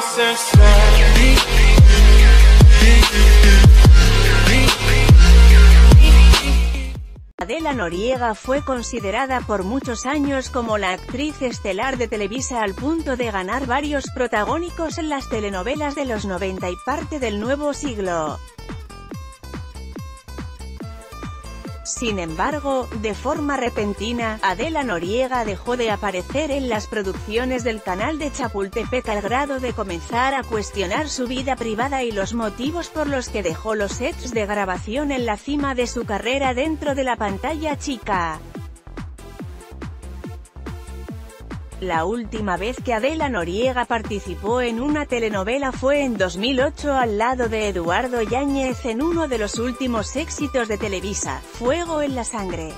Adela Noriega fue considerada por muchos años como la actriz estelar de Televisa al punto de ganar varios protagónicos en las telenovelas de los 90 y parte del nuevo siglo. Sin embargo, de forma repentina, Adela Noriega dejó de aparecer en las producciones del canal de Chapultepec al grado de comenzar a cuestionar su vida privada y los motivos por los que dejó los sets de grabación en la cima de su carrera dentro de la pantalla chica. La última vez que Adela Noriega participó en una telenovela fue en 2008 al lado de Eduardo Yáñez en uno de los últimos éxitos de Televisa, Fuego en la sangre.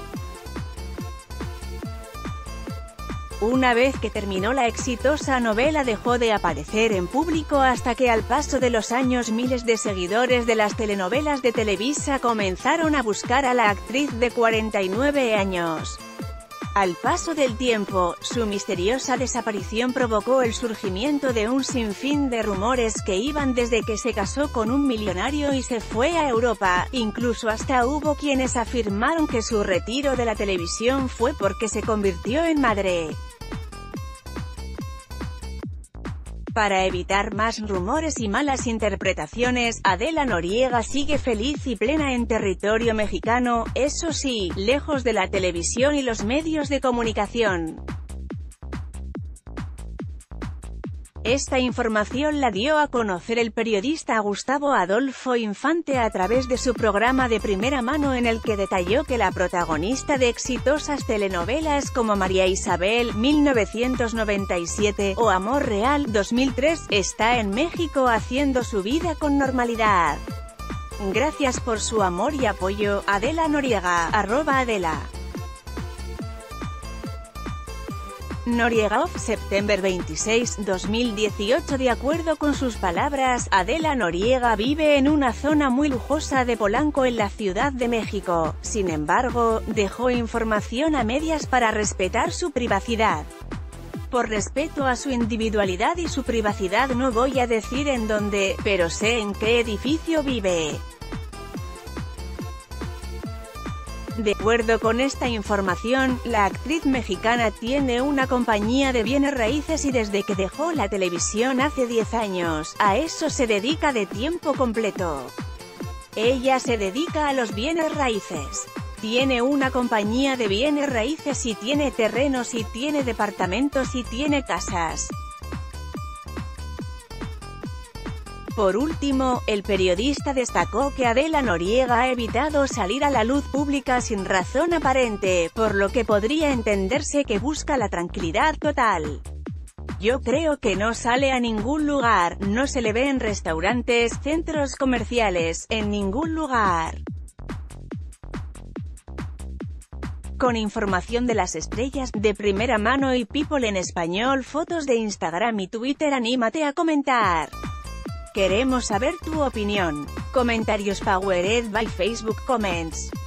Una vez que terminó la exitosa novela dejó de aparecer en público hasta que al paso de los años miles de seguidores de las telenovelas de Televisa comenzaron a buscar a la actriz de 49 años. Al paso del tiempo, su misteriosa desaparición provocó el surgimiento de un sinfín de rumores que iban desde que se casó con un millonario y se fue a Europa, incluso hasta hubo quienes afirmaron que su retiro de la televisión fue porque se convirtió en madre. Para evitar más rumores y malas interpretaciones, Adela Noriega sigue feliz y plena en territorio mexicano, eso sí, lejos de la televisión y los medios de comunicación. Esta información la dio a conocer el periodista Gustavo Adolfo Infante a través de su programa de Primera Mano, en el que detalló que la protagonista de exitosas telenovelas como María Isabel, 1997, o Amor Real, 2003, está en México haciendo su vida con normalidad. Gracias por su amor y apoyo, Adela Noriega, @Adela. Noriega, Septiembre 26, 2018. De acuerdo con sus palabras, Adela Noriega vive en una zona muy lujosa de Polanco en la Ciudad de México. Sin embargo, dejó información a medias para respetar su privacidad. Por respeto a su individualidad y su privacidad no voy a decir en dónde, pero sé en qué edificio vive. De acuerdo con esta información, la actriz mexicana tiene una compañía de bienes raíces y desde que dejó la televisión hace 10 años, a eso se dedica de tiempo completo. Ella se dedica a los bienes raíces. Tiene una compañía de bienes raíces y tiene terrenos y tiene departamentos y tiene casas. Por último, el periodista destacó que Adela Noriega ha evitado salir a la luz pública sin razón aparente, por lo que podría entenderse que busca la tranquilidad total. Yo creo que no sale a ningún lugar, no se le ve en restaurantes, centros comerciales, en ningún lugar. Con información de las estrellas, de Primera Mano y People en español, fotos de Instagram y Twitter, anímate a comentar. Queremos saber tu opinión. Comentarios powered by Facebook Comments.